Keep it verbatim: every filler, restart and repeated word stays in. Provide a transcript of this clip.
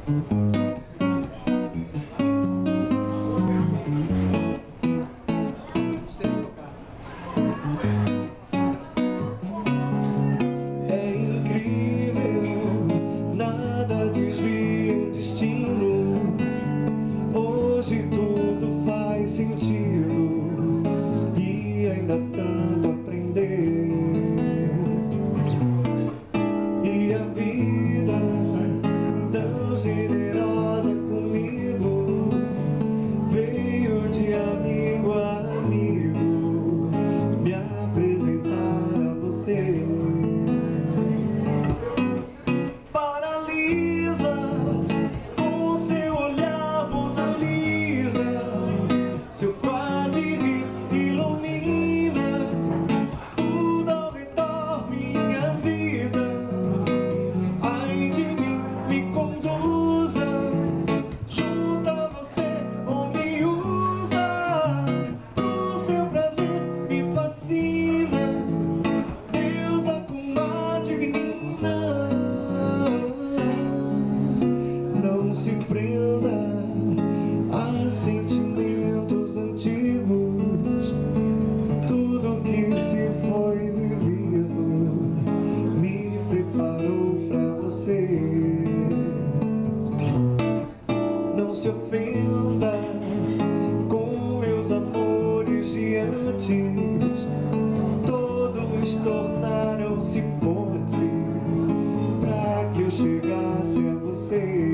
É incrível, nada desvia o destino. Hoje tudo faz sentido e ainda tanto aprender. E a vida tão generosa comigo veio de amigo a amigo me apresentar a você. Paralisa com seu olhar, Mona Lisa, seu quase rir ilumina tudo ao redor, minha vida. Ai de mim, me conduza junto a você ou me usa pro seu prazer, me fascina. Deusa com ar de menina, não se prenda a sentimentos antigos. Tudo que se foi vivido me preparou pra você. Não se ofenda com meus amores de antes, todos tornaram-se ponte pra que eu chegasse a você.